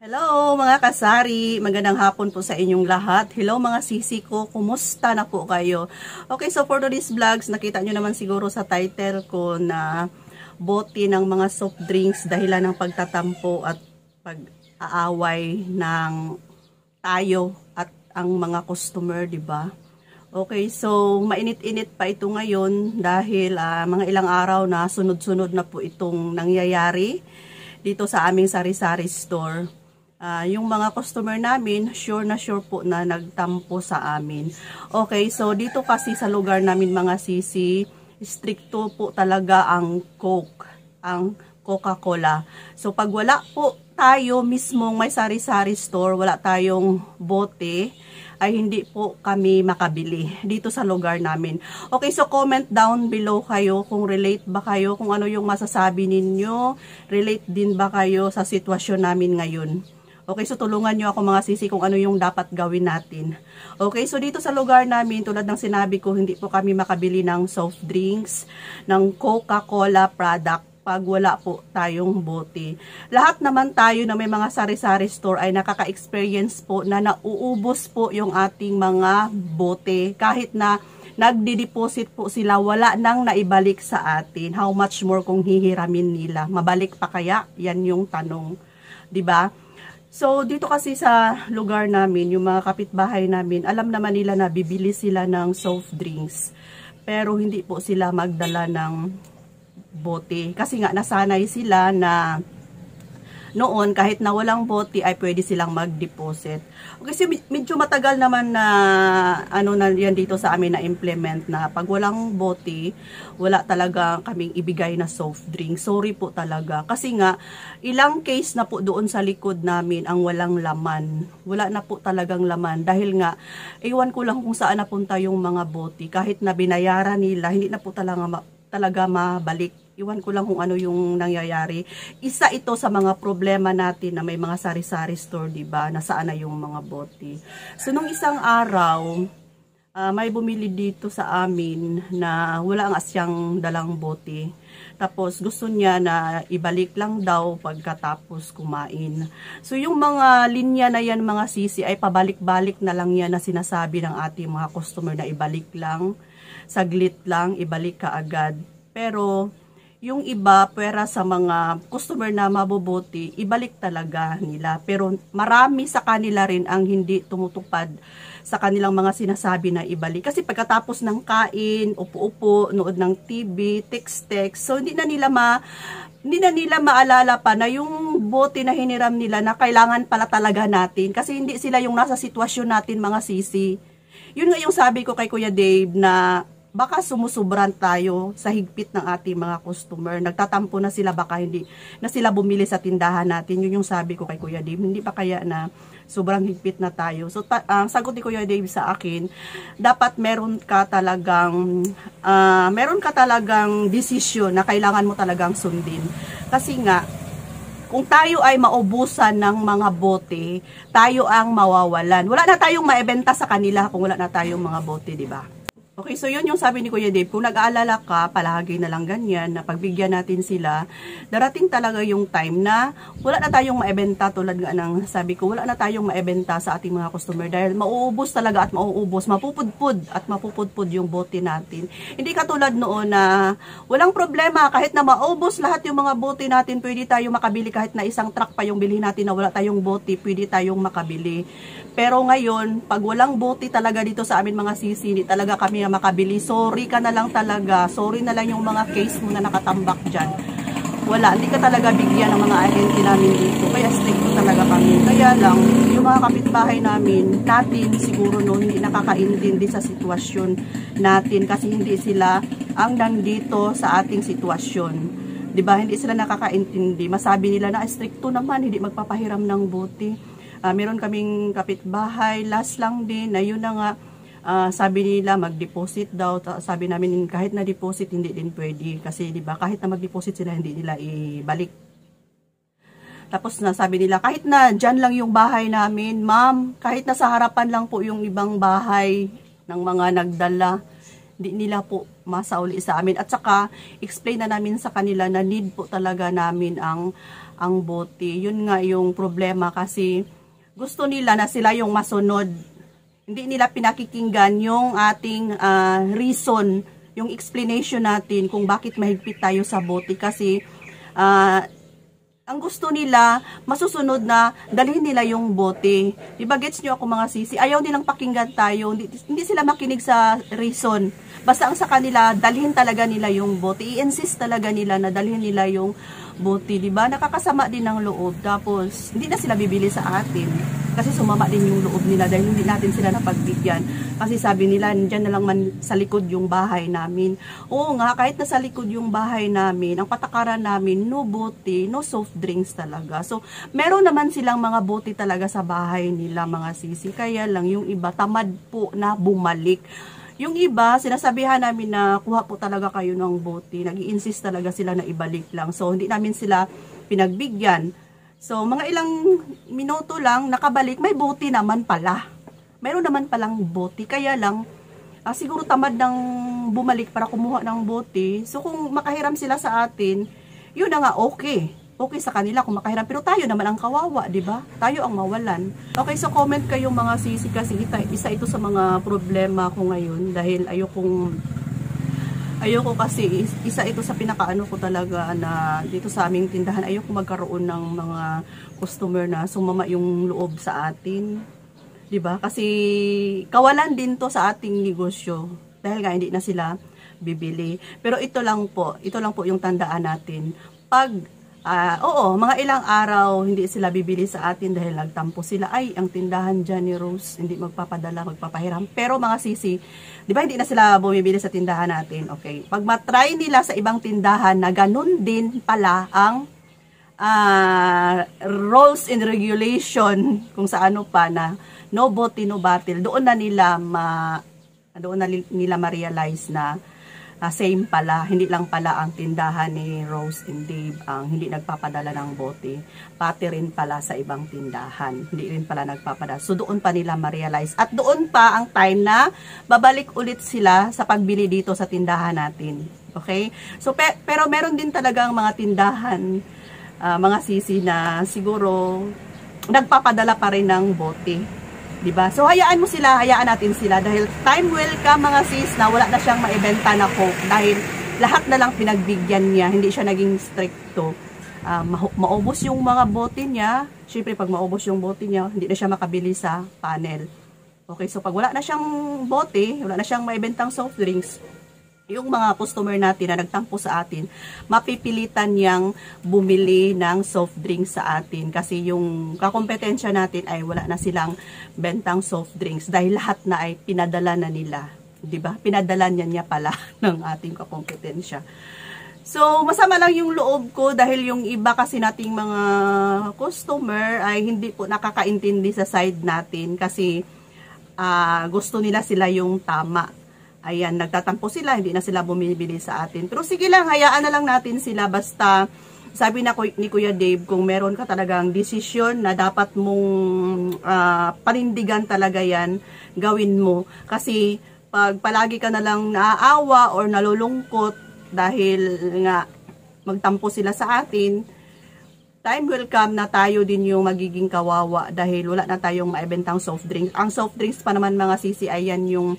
Hello mga kasari, magandang hapon po sa inyong lahat. Hello mga sisi ko, kumusta na po kayo? Okay, so for today's vlogs, nakita nyo naman siguro sa title ko na bote ng mga soft drinks dahilan ng pagtatampo at pag-aaway ng tayo at ang mga customer, di ba? Okay, so mainit-init pa ito ngayon dahil mga ilang araw na sunod-sunod na po itong nangyayari dito sa aming sari-sari store. Yung mga customer namin, sure po na nagtampo sa amin. Okay, so dito kasi sa lugar namin mga sisi, stricto po talaga ang Coke, ang Coca-Cola. So pag wala po tayo mismong may sari-sari store, wala tayong bote, ay hindi po kami makabili dito sa lugar namin. Okay, so comment down below kayo kung relate ba kayo, kung ano yung masasabi ninyo, relate din ba kayo sa sitwasyon namin ngayon. Okay, so tulungan nyo ako mga sisi kung ano yung dapat gawin natin. Okay, so dito sa lugar namin, tulad ng sinabi ko, hindi po kami makabili ng soft drinks, ng Coca-Cola product pag wala po tayong bote. Lahat naman tayo na may mga sari-sari store ay nakaka-experience po na nauubos po yung ating mga bote. Kahit na nagdi-deposit po sila, wala nang naibalik sa atin. How much more kung hihiramin nila? Mabalik pa kaya? Yan yung tanong. 'Di ba? So, dito kasi sa lugar namin, yung mga kapitbahay namin, alam naman nila na bibili sila ng soft drinks. Pero hindi po sila magdala ng bote. Kasi nga, nasanay sila na noon, kahit na walang bote, ay pwede silang mag-deposit. Okay, so medyo matagal naman na, na yan dito sa amin na implement na pag walang bote, wala talaga kaming ibigay na soft drink. Sorry po talaga. Kasi nga, ilang case na po doon sa likod namin ang walang laman. Wala na po talagang laman. Dahil nga, iwan ko lang kung saan napunta yung mga bote. Kahit na binayaran nila, hindi na po talaga mabalik. Iwan ko lang kung ano yung nangyayari. Isa ito sa mga problema natin na may mga sari-sari store, diba? Nasaan na yung mga bote. So, nung isang araw, may bumili dito sa amin na wala ang asyang dalang bote. Tapos, gusto niya na ibalik lang daw pagkatapos kumain. So, yung mga linya na yan, mga sisi, ay pabalik-balik na lang yan na sinasabi ng ating mga customer na ibalik lang, saglit lang, ibalik ka agad. Pero, yung iba, pwera sa mga customer na mabubuti, ibalik talaga nila. Pero marami sa kanila rin ang hindi tumutupad sa kanilang mga sinasabi na ibalik. Kasi pagkatapos ng kain, upo-upo, nood ng TV, text-text, so hindi na nila maalala pa na yung bote na hiniram nila na kailangan pala talaga natin. Kasi hindi sila yung nasa sitwasyon natin mga sisi. Yun nga yung sabi ko kay Kuya Dave na baka sumusubran tayo sa higpit ng ating mga customer. Nagtatampo na sila, baka hindi na sila bumili sa tindahan natin. Yun yung sabi ko kay Kuya Dave. Hindi pa kaya na sobrang higpit na tayo. So, sagot ni Kuya Dave sa akin, dapat meron ka talagang desisyon na kailangan mo talagang sundin. Kasi nga, kung tayo ay maubusan ng mga bote, tayo ang mawawalan. Wala na tayong maibenta sa kanila kung wala na tayong mga bote, di ba? Okay, so yun yung sabi ni Kuya Dave, kung nag-aalala ka, palagi na lang ganyan, na pagbigyan natin sila, darating talaga yung time na wala na tayong maibenta, tulad nga ng sabi ko, wala na tayong maibenta sa ating mga customer dahil mauubos talaga at mauubos, mapupudpud yung bote natin. Hindi katulad noon na walang problema, kahit na maubos lahat yung mga bote natin, pwede tayong makabili kahit na isang truck pa yung bilhin natin na wala tayong bote, pwede tayong makabili. Pero ngayon, pag walang bote talaga dito sa amin mga sisi, hindi talaga kami makabili. Sorry ka na lang talaga. Sorry na lang yung mga case mo na nakatambak dyan. Wala, hindi ka talaga bigyan ng mga ahente namin dito. Kaya stricto talaga kami. Kaya lang, yung mga kapitbahay natin siguro noon hindi nakakaintindi sa sitwasyon natin kasi hindi sila ang nandito sa ating sitwasyon. Diba? Hindi sila nakakaintindi. Masabi nila na stricto naman, hindi magpapahiram ng bote. Meron kaming kapitbahay, last lang din, na yun na nga, sabi nila mag-deposit daw. Sabi namin kahit na deposit hindi din pwede. Kasi diba, kahit na mag-deposit sila, hindi nila ibalik. Tapos sabi nila, kahit na dyan lang yung bahay namin, ma'am, kahit na sa harapan lang po yung ibang bahay ng mga nagdala, Hindi nila po masauli sa amin. At saka, explain na namin sa kanila na need po talaga namin ang bote. Yun nga yung problema kasi gusto nila na sila yung masunod. Hindi nila pinakikinggan yung ating reason, yung explanation natin kung bakit mahigpit tayo sa bote. Kasi, ang gusto nila, masusunod na dalhin nila yung bote. Diba, gets nyo ako mga sisi? Ayaw nilang pakinggan tayo. Hindi sila makinig sa reason. Basta ang sa kanila, dalhin talaga nila yung bote. I-insist talaga nila na dalhin nila yung bote. Diba? Nakakasama din ng loob. Tapos, hindi na sila bibili sa atin. Kasi sumama din yung loob nila dahil hindi natin sila napagbigyan. Kasi sabi nila, dyan na lang man sa likod yung bahay namin. Oo nga, kahit nasa likod yung bahay namin, ang patakaran namin, no bote, no soft drinks talaga. So, meron naman silang mga bote talaga sa bahay nila, mga sisi. Kaya lang, yung iba, tamad po na bumalik. Yung iba, sinasabihan namin na kuha po talaga kayo ng bote. Nag-i-insist talaga sila na ibalik lang. So, hindi namin sila pinagbigyan. So, mga ilang minuto lang, nakabalik, may bote naman pala. Mayroon naman palang bote. Kaya lang, siguro tamad ng bumalik para kumuha ng bote. So, kung makahiram sila sa atin, yun na nga, okay. Okay sa kanila kung makahiram. Pero tayo naman ang kawawa, di ba? Tayo ang mawalan. Okay, so comment kayo mga sisi kasi isa ito sa mga problema ko ngayon. Dahil ayoko kasi, isa ito sa pinakaano ko talaga na dito sa aming tindahan, ayoko magkaroon ng mga customer na sumama yung loob sa atin. Diba? Kasi kawalan din to sa ating negosyo. Dahil nga hindi na sila bibili. Pero ito lang po yung tandaan natin. Pag oo, mga ilang araw hindi sila bibili sa atin dahil nagtampo sila. Ay, ang tindahan dyan ni Rose, hindi magpapadala, magpapahiram. Pero mga sisi, di ba hindi na sila bumibili sa tindahan natin? Okay. Pag matry nila sa ibang tindahan na ganun din pala ang rules and regulation kung sa ano pa na no bote, no battle, doon na nila ma-realize na same pala, hindi lang pala ang tindahan ni Rose and Dave ang hindi nagpapadala ng bote, pati rin pala sa ibang tindahan, hindi rin pala nagpapadala. So doon pa nila ma-realize at doon pa ang time na babalik ulit sila sa pagbili dito sa tindahan natin. Okay? So pero meron din talagang mga tindahan, mga sisi na siguro nagpapadala pa rin ng bote. Diba? So, hayaan mo sila, hayaan natin sila dahil time will come mga sis na wala na siyang maibenta na Coke dahil lahat na lang pinagbigyan niya, hindi siya naging stricto. Maubos yung mga bote niya, syempre pag maubos yung bote niya, hindi na siya makabili sa panel. Okay, so pag wala na siyang bote, wala na siyang maibentang soft drinks, yung mga customer natin na nagtampo sa atin, mapipilitan niyang bumili ng soft drinks sa atin kasi yung kakompetensya natin ay wala na silang bentang soft drinks dahil lahat na ay pinadala na nila, 'di ba? Pinadala niya pala ng ating kakompetensya. So, masama lang yung loob ko dahil yung iba kasi nating mga customer ay hindi po nakakaintindi sa side natin kasi gusto nila sila yung tama. Ayan, nagtatampo sila, hindi na sila bumibili sa atin. Pero sige lang, hayaan na lang natin sila. Basta, sabi na ni Kuya Dave, kung meron ka talagang desisyon na dapat mong panindigan talaga yan, gawin mo. Kasi, pag palagi ka na lang naaawa or nalulungkot dahil nga magtampo sila sa atin, time will come na tayo din yung magiging kawawa dahil wala na tayong maibentang soft drinks. Ang soft drinks pa naman mga sisi, ayan yung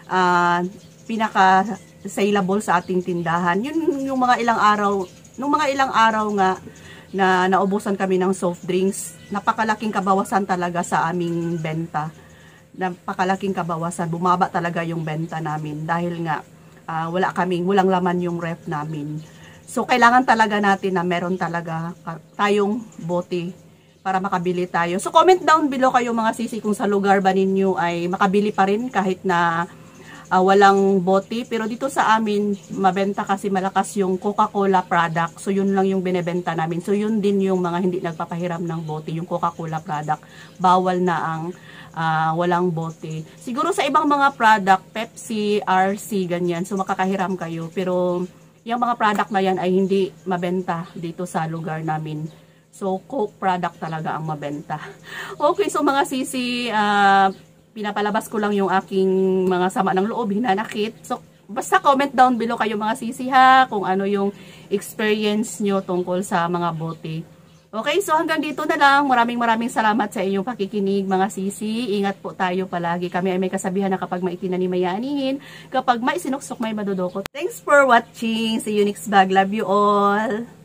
pinaka saleable sa ating tindahan. Yun yung mga ilang araw, nung mga ilang araw nga na naubusan kami ng soft drinks, napakalaking kabawasan talaga sa aming benta. Napakalaking kabawasan, bumaba talaga yung benta namin dahil nga walang laman yung ref namin. So kailangan talaga natin na meron talaga tayong bote para makabili tayo. So comment down below kayo mga sisi kung sa lugar ba ninyo ay makabili pa rin kahit na walang bote. Pero dito sa amin, mabenta kasi malakas yung Coca-Cola product. So, yun lang yung binebenta namin. So, yun din yung mga hindi nagpapahiram ng bote. Yung Coca-Cola product, bawal na ang walang bote. Siguro sa ibang mga product, Pepsi, RC, ganyan. So, makakahiram kayo. Pero, yung mga product na yan ay hindi mabenta dito sa lugar namin. So, Coke product talaga ang mabenta. Okay, so mga sisi, pinapalabas ko lang yung aking mga sama ng loob, hinanakit. So, basta comment down below kayo mga sisi ha, kung ano yung experience nyo tungkol sa mga bote. Okay, so hanggang dito na lang. Maraming salamat sa inyong pakikinig mga sisi. Ingat po tayo palagi. Kami ay may kasabihan na kapag may itinanim may aanihin, kapag may sinuksok may madudukot. Thanks for watching. See you next vlog. Love you all.